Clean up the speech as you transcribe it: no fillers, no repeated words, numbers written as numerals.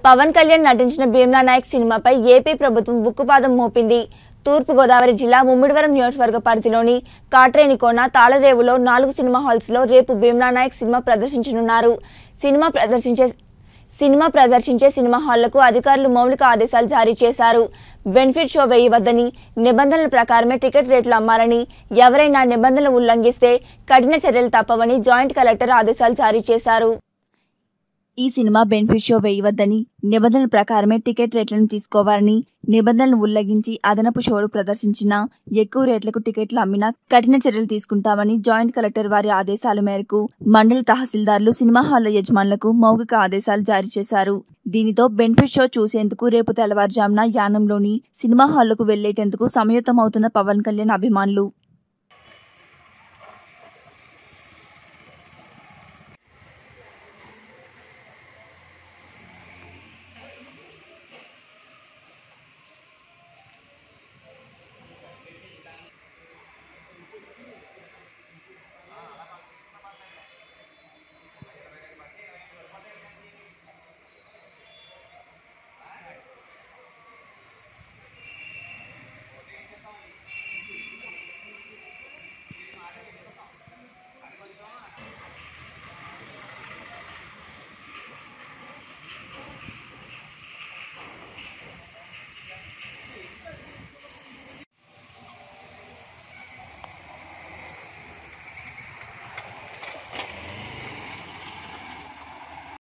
పవన్ కళ్యాణ్ నటించిన భీమ్లా నాయక్ సినిమాపై ఏపీ ప్రభుత్వం ఉక్కుపాదం మోపింది. తూర్పు గోదావరి జిల్లా ముమ్మిడివరం నియోజకవర్గ పరిధిలోని కాట్రేనికోన, తాళరేవులో 4 సినిమా హాల్స్లో రేపు భీమ్లా నాయక్ సినిమా ప్రదర్శించనున్నారు. సినిమా ప్రదర్శించే సినిమా హాళ్లకు అధికారులు మౌలిక ఆదేశాలు జారీ చేశారు. బెనిఫిట్ షో వేయవద్దని, నిబంధనల ప్రకారమే టికెట్ రేట్లు అమ్మాలని, ఎవరైనా నిబంధనలు ఉల్లంఘిస్తే కఠిన చర్యలు తప్పవని జాయింట్ కలెక్టర్ ఆదేశాలు జారీ చేశారు. ఈ సినిమా బెనిఫిట్ షో వేయవద్దని, నిబంధనల ప్రకారమే టికెట్ రేట్లను తీసుకోవాలని, నిబంధనలు ఉల్లంఘించి అదనపు షోలు ప్రదర్శించినా, ఎక్కువ రేట్లకు టికెట్లు అమ్మినా కఠిన చర్యలు తీసుకుంటామని జాయింట్ కలెక్టర్ వారి ఆదేశాల మేరకు మండల తహసీల్దార్లు సినిమా హాళ్ల యజమానులకు మౌఖిక ఆదేశాలు జారీ చేశారు. దీనితో బెనిఫిట్ షో చూసేందుకు రేపు తెల్లవారుజామున యానంలోని సినిమా హాళ్లకు వెళ్లేటందుకు సమయుతమవుతున్న పవన్ కళ్యాణ్ అభిమానులు